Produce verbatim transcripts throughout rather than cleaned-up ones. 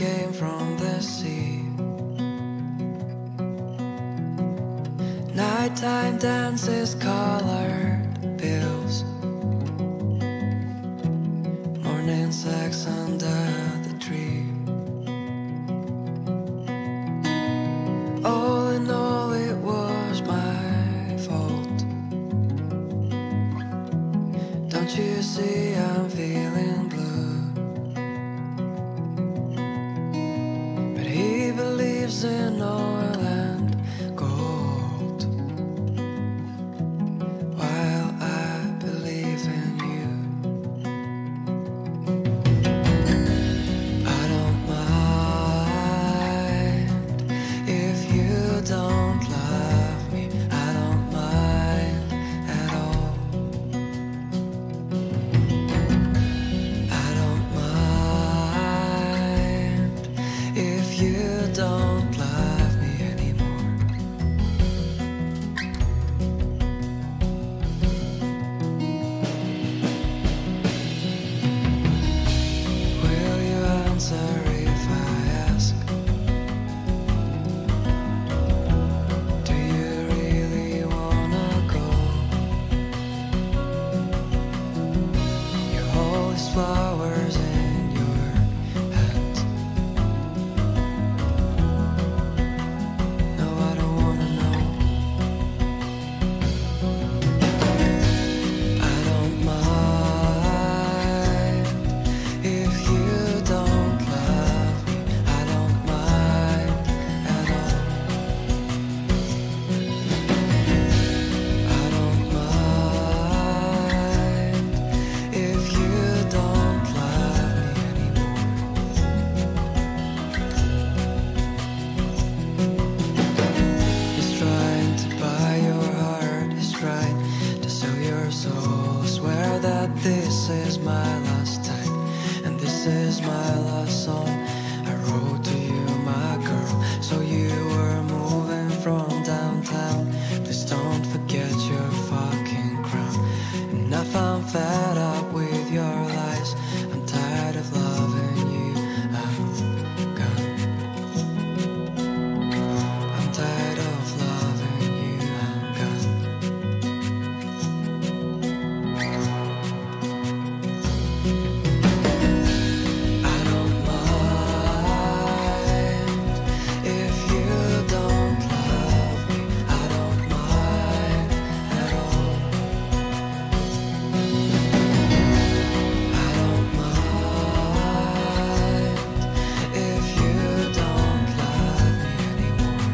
came from the sea. Nighttime dances, colored pills, morning sex under the tree. All in all, it was my fault. Don't you see I'm feeling blue? But he believes in oil and gold, while I believe in you. I don't mind if you don't love me. I don't mind at all. I don't mind if you don't love me anymore. Will you answer if I ask? Do you really wanna go? You hold these flowers in your hands. No, I don't wanna know. I don't mind if you don't love me. I don't mind at all. I don't mind if you don't love me anymore. He's trying to buy your heart, he's trying to sell your soul. Swear that this is my last time, and this is my last song I wrote to you, my girl. So you were moving from downtown, please don't forget your fucking crown. And I found fed up with your lies, I'm tired of loving you, I'm gone. I'm tired of loving you, I'm gone. I don't mind if you don't love me. I don't mind at all. I don't mind if you don't love me anymore.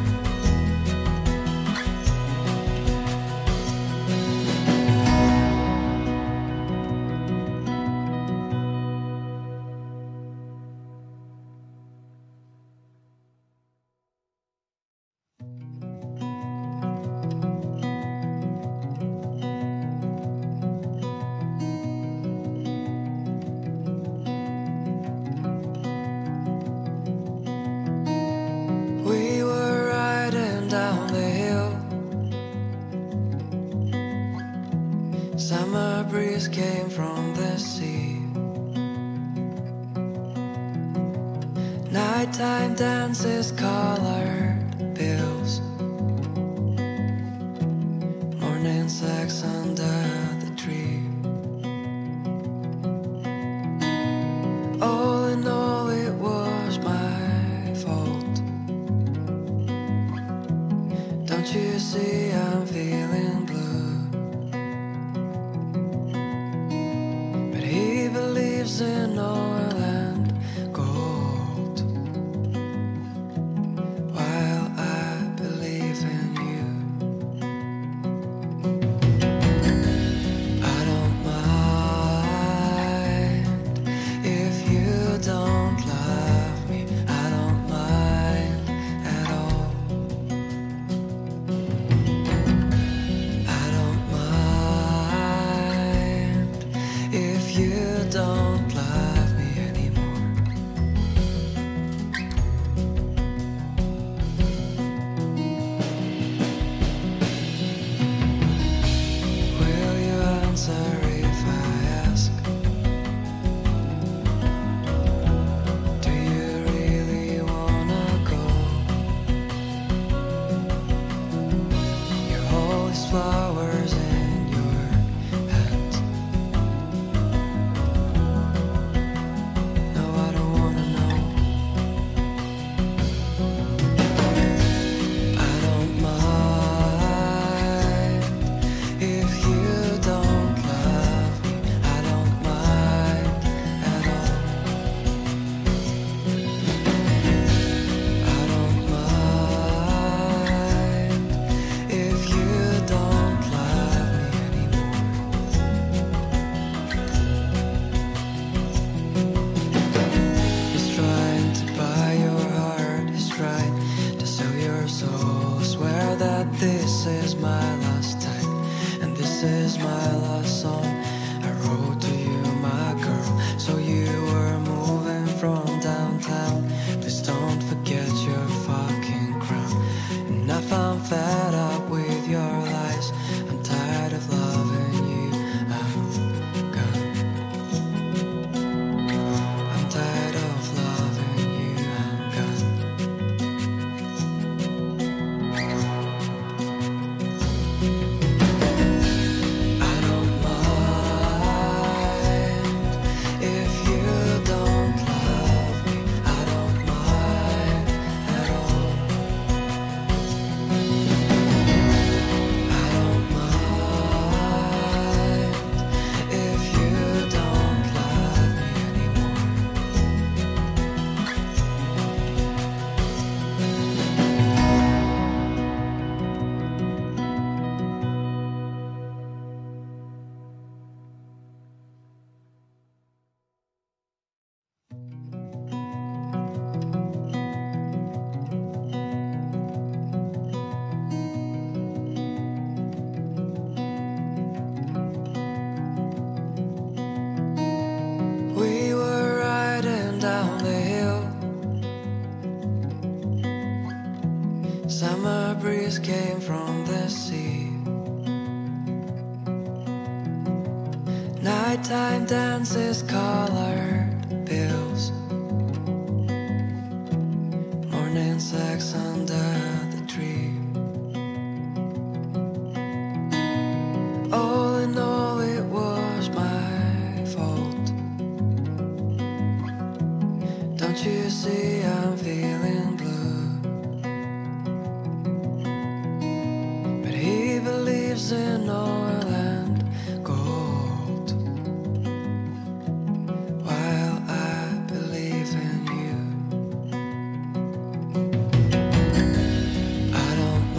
We were riding down the hill. Summer breeze came from the sea. Nighttime dances, colored pills, morning sex under the tree. All in all, it was my fault. Don't you see I'm feeling blue? But he believes in oil and gold, while I believe in you. I don't mind if you don't love me. I don't mind at all. I don't mind if you don't love me anymore. Will you answer if I ask? Do you really is my last song I wrote to you, my girl. So you were moving from downtown. Please don't forget your fucking crown. And I found fed up with your lies. I'm tired of loving you. I'm gone. I'm tired of loving you. I'm gone. I don't mind if you don't love me. I don't mind at all. I don't mind if you don't love me anymore. We were riding down the hill. Summer breeze came from the sea. Nighttime dances, colored pills. Morning sex under the tree. All in all, it was my fault. Don't you see I'm feeling blue? But he believes in oil and gold, while I believe in you. I don't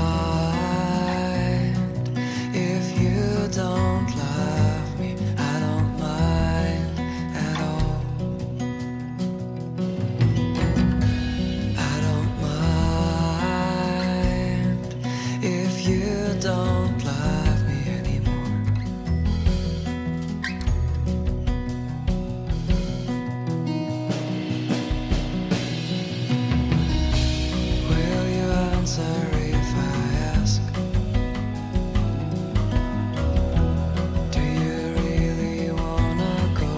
mind if you don't love me. I don't mind at all. I don't mind if you don't love me anymore. Will you answer if I ask? Do you really wanna go?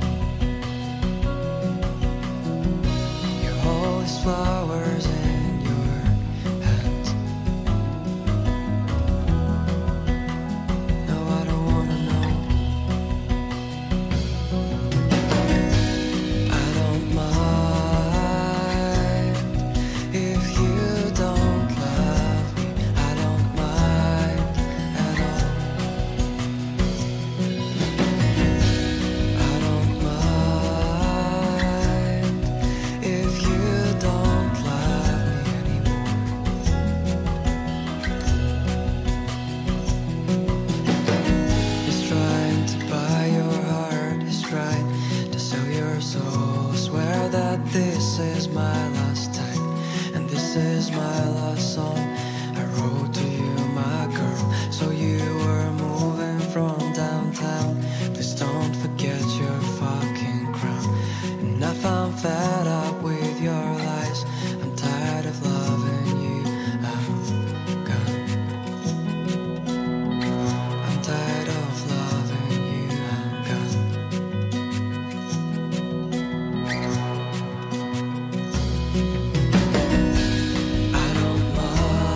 You hold these flowers in your hands. No, I don't wanna know. I don't mind if you don't love me. I don't mind at all. I don't mind if you don't love me anymore. He's trying to buy your heart. He's trying to sell your soul. Swear that this is my last time, and this is my last song I wrote to you, my girl. So you were moving from downtown. Please don't forget your fucking crown. And I found fed up with your lies. I'm tired of loving you. I'm gone. I'm tired of loving you. I'm gone. I don't mind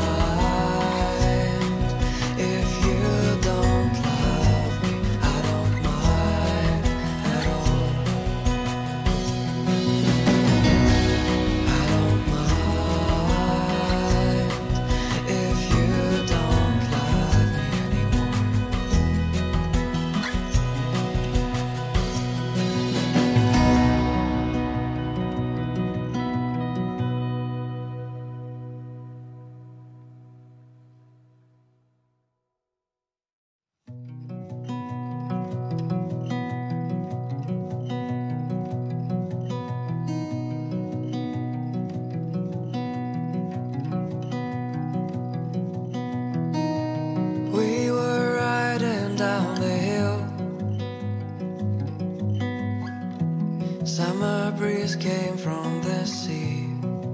breeze came from the sea.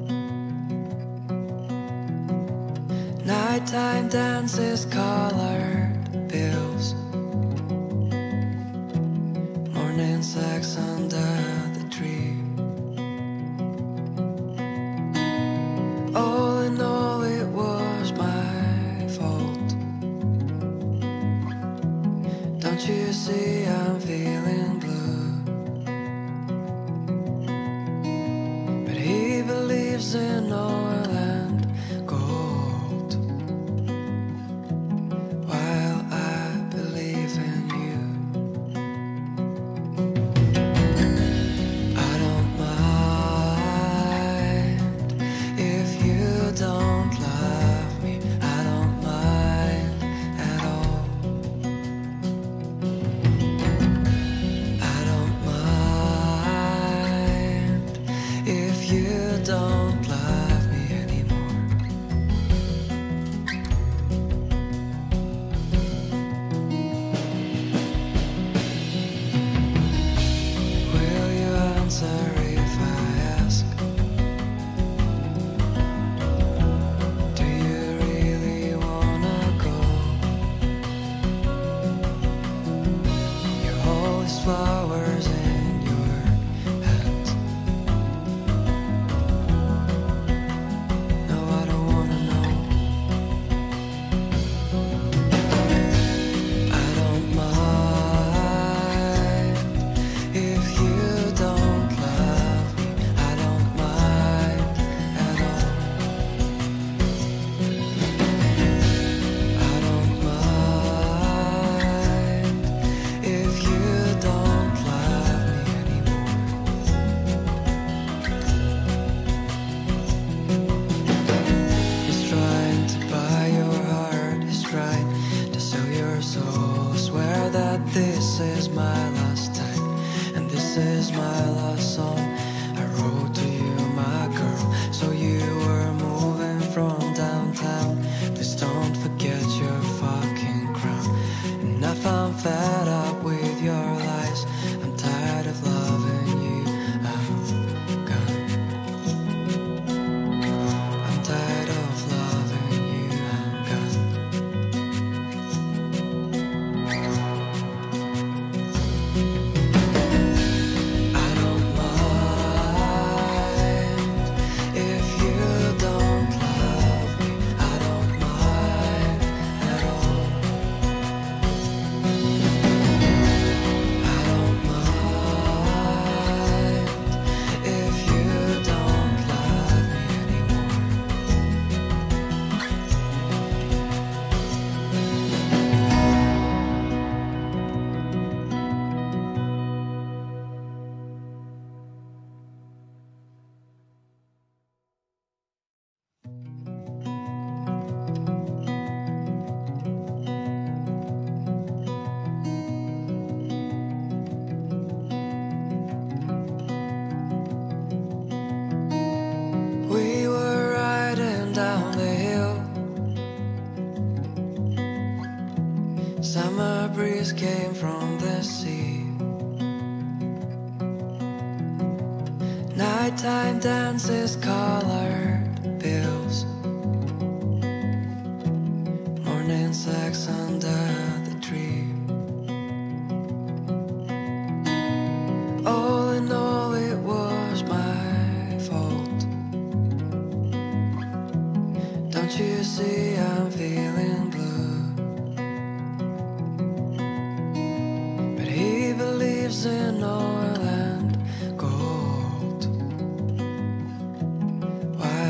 Nighttime dances, colored bills, morning sex under the tree. All in all, it was my fault. Don't you see I'm feeling blue? But he believes in oil and gold, while I believe in you. I don't mind if you don't love me. I don't mind at all. I don't mind if you don't love me anymore. Will you answer if I ask? Do you really wanna go? You hold these flowers in your hands. No, I don't wanna know. I don't mind if you don't love me. I don't mind at all. I don't mind if you don't love me anymore. He's trying to buy your heart, he's trying to sell your soul. Swear that this is my last time, and this is my last song I wrote to you, my girl. So you were moving from downtown. Please don't forget your fucking crown. Enough, I'm fed up with your lies. I'm tired of loving you. I'm gone. I'm tired of loving you. I'm gone. I don't mind if you don't love me. I don't mind at all. I don't mind if you don't love me anymore. We were riding down the hill. Summer breeze came from the sea. Nighttime dances, colored bills, morning sex under the tree. All in all, it was my fault. Don't you see I'm feeling blue? But he believes in oil and gold, while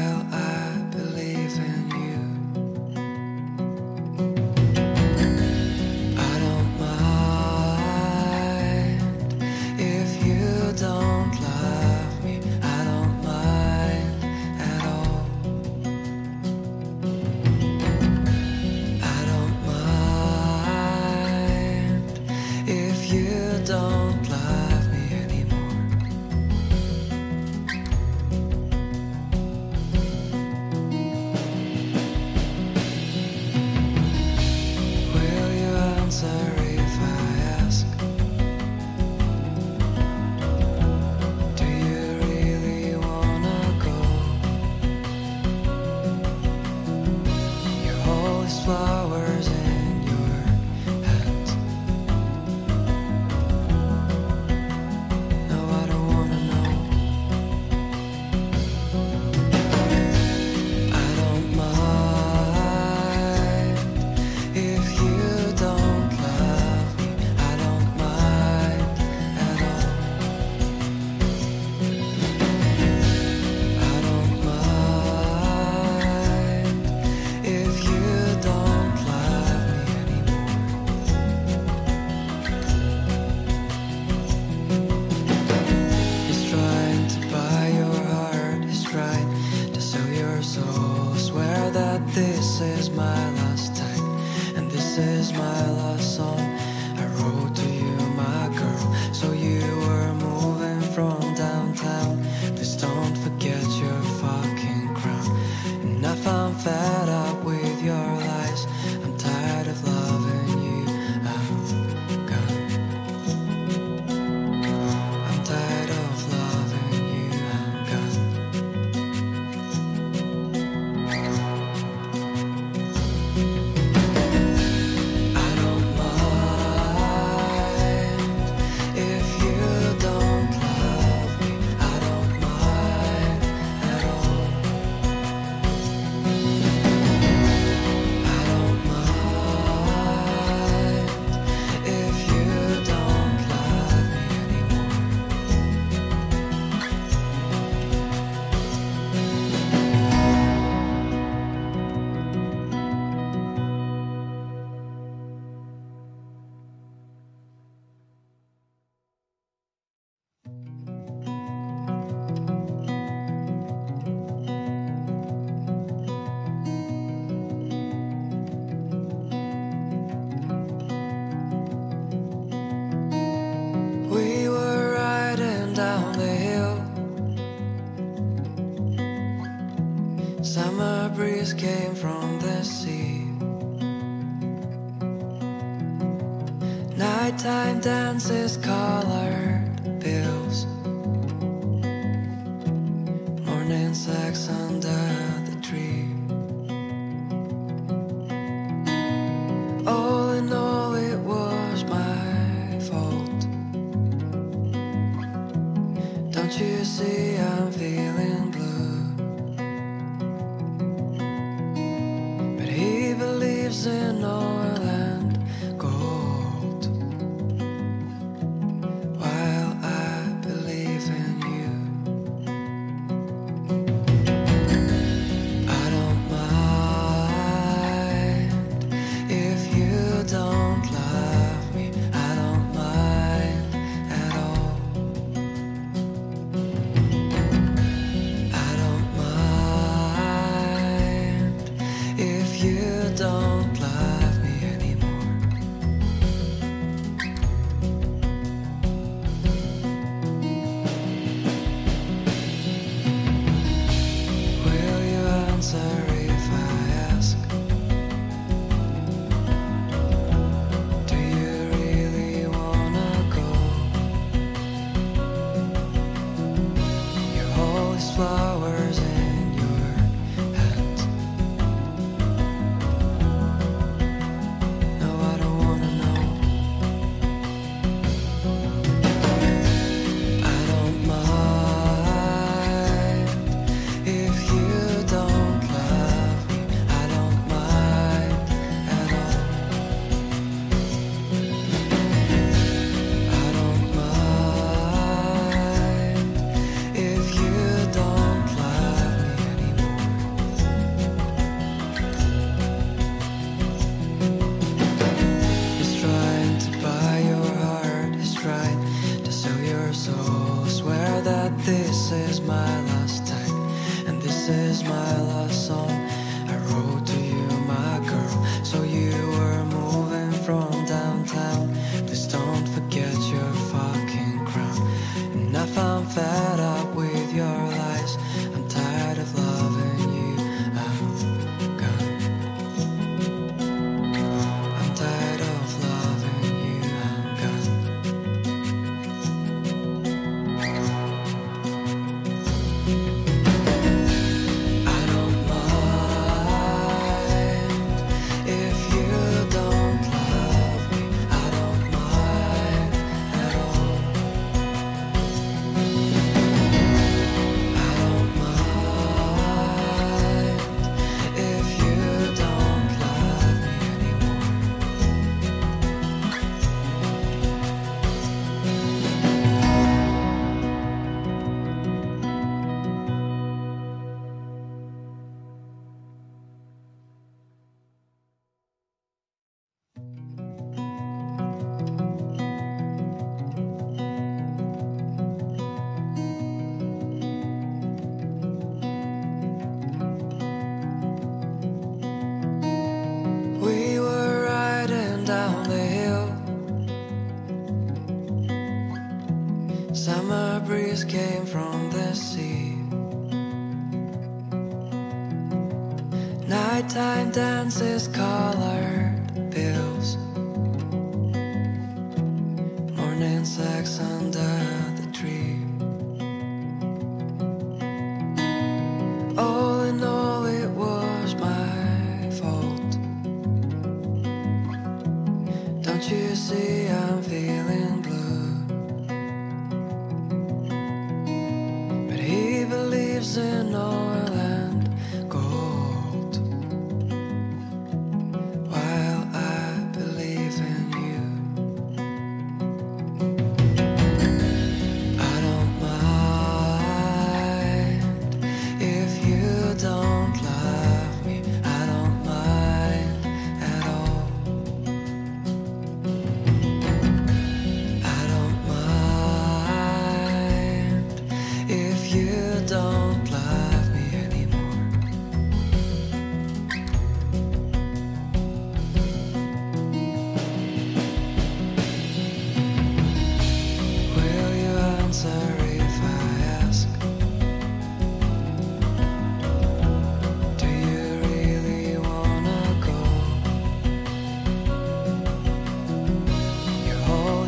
Nighttime dances, colored pills, morning sex under the tree. All in all, it was my fault. Don't you see I'm feeling blue? But he believes in oil and gold, while I believe in you. I don't mind if you don't love me. I don't mind at all. I don't mind if you don't love me anymore. Will you answer if I ask? Do you really wanna go? You hold these flowers in your hands. No, I don't wanna know. I don't mind if you don't love me. I don't mind at all. I don't mind if you don't love me anymore. He's trying to buy your heart. He's trying to sell your soul. Swear that this is my last time, and this is my last song I wrote to you, my girl. So you were moving from downtown. Please don't forget your fucking crown. And I found fed up with your lies. I'm tired of loving you. I'm gone. I'm tired of loving you. I'm gone. I don't mind if you don't love me. I don't mind at all. I don't mind if you don't love me anymore. We were riding down the hill. Summer breeze came from the sea. Nighttime dances, colored pills, morning sex under the tree. All in all, it was my fault. Don't you see I'm feeling blue? But he believes in oil and gold, while I believe in you.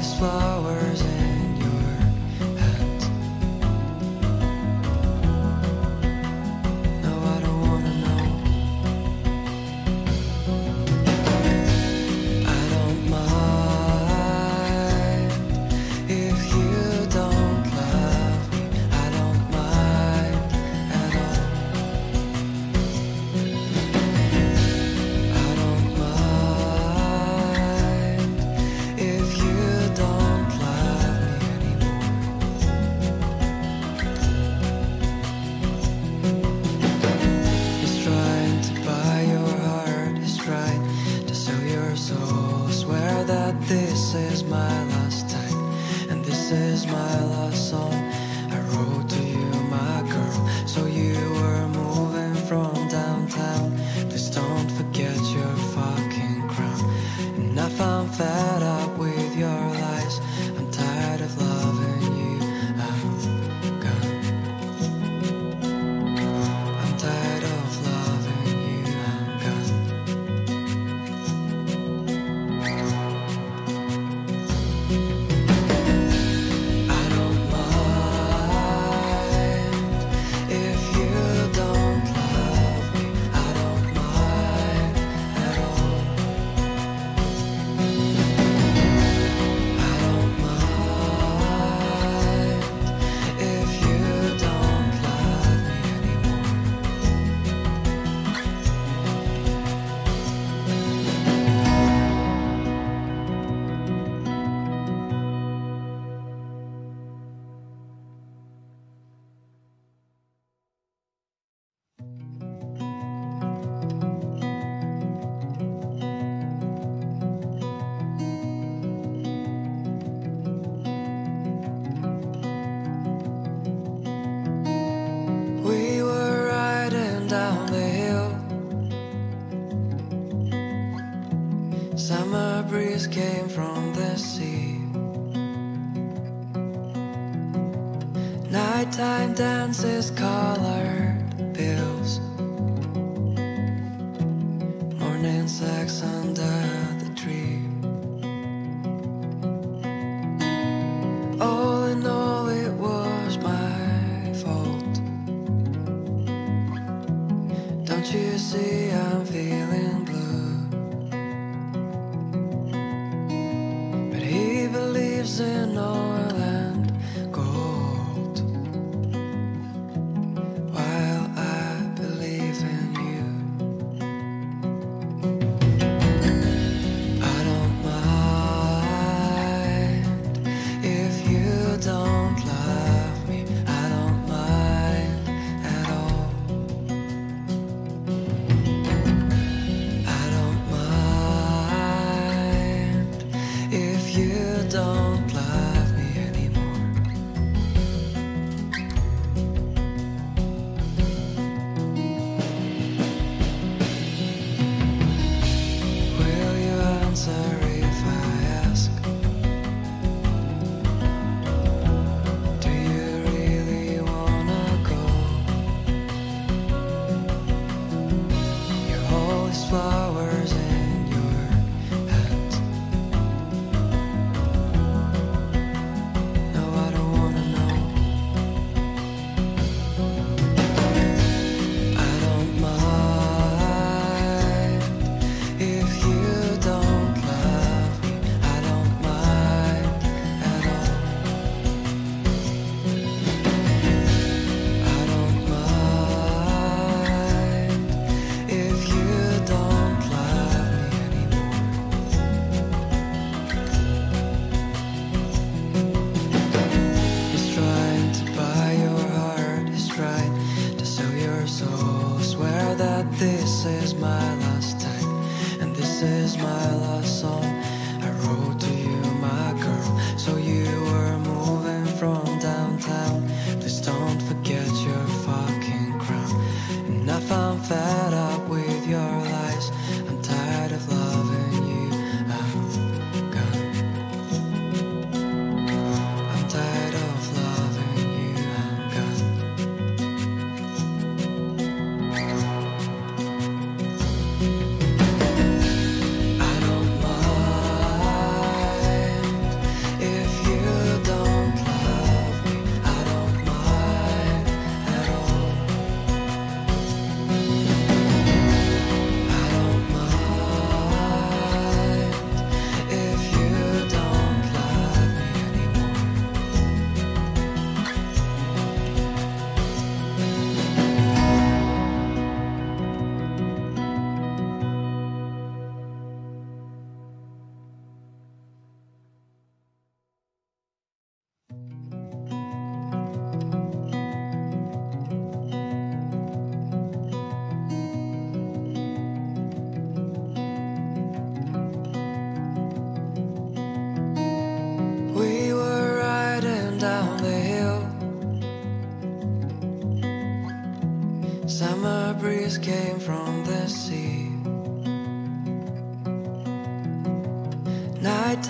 these flowers in your hand. No, I don't wanna know. I don't mind if you don't love me. I don't mind at all. I don't mind if you don't love me anymore. He's trying to buy your heart. He's trying to sell your soul. Swear that this is my last time, and this is my last song I wrote to you, my girl. So you were moving from downtown. Please don't forget your fucking crown. And I found fed up with your lies. I'm tired of loving you. I'm gone. I'm tired of loving you. I'm gone. I don't mind if you don't love me. I don't mind at all. I don't mind if you don't love me anymore. We were riding down the hill. Summer breeze came from the sea. Nighttime dances, colored pills. Morning sex under the tree. All in all, it was my fault. Don't you see I'm feeling blue? But he believes in oil and gold. Why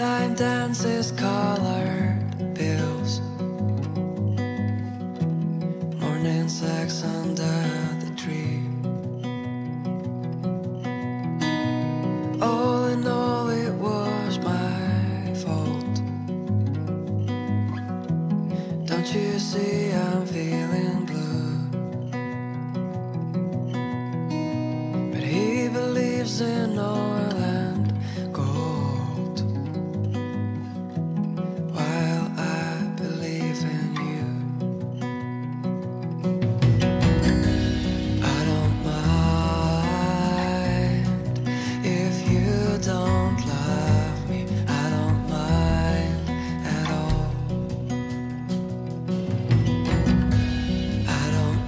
Nighttime dances, colored pills, morning sex under the tree. All in all, it was my fault. Don't you see I'm feeling blue? But he believes in oil and gold, while I believe in you. I don't mind if you don't love me. I don't mind at all. I don't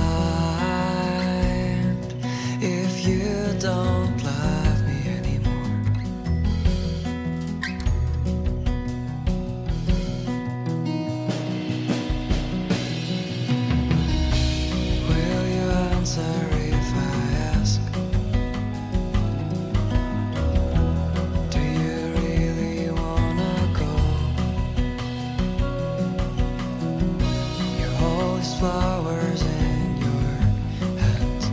mind if you don't love me anymore. Will you answer if I ask? Do you really wanna go? You hold these flowers in your hands.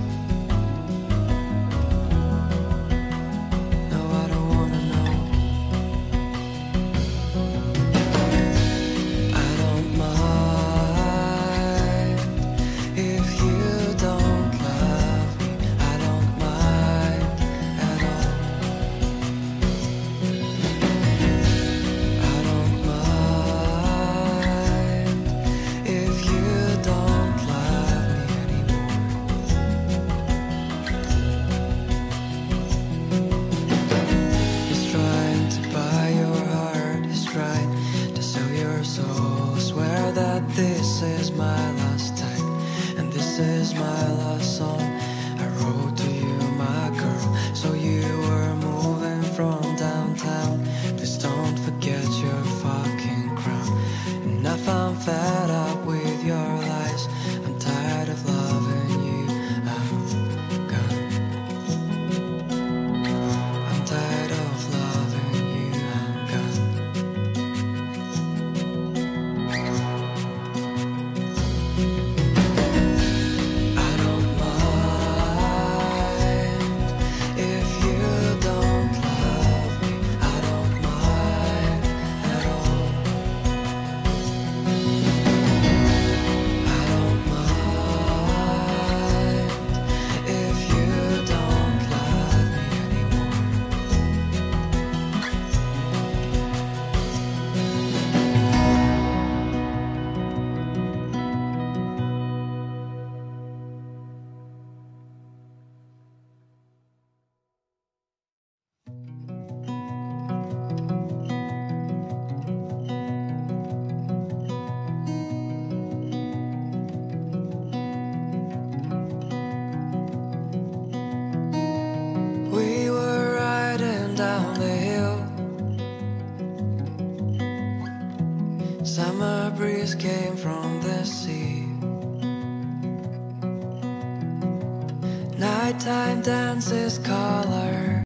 No, I don't wanna know. I don't mind if you don't love me. I don't mind at all. I don't mind if you don't love me anymore. He's trying to buy your heart, he's trying to sell your soul. Swear that this is my last time, and this is my last song I wrote to you, my girl. So you were moving from downtown, please don't forget your fucking crown. And if I'm fed up with your lies, I'm tired of loving you, I'm gone. I'm tired of loving you, I'm gone. I don't mind if you don't love me. I don't mind at all. I don't mind if you don't love me anymore. We were riding down the hill, summer breeze came from the sea. Nighttime dances, color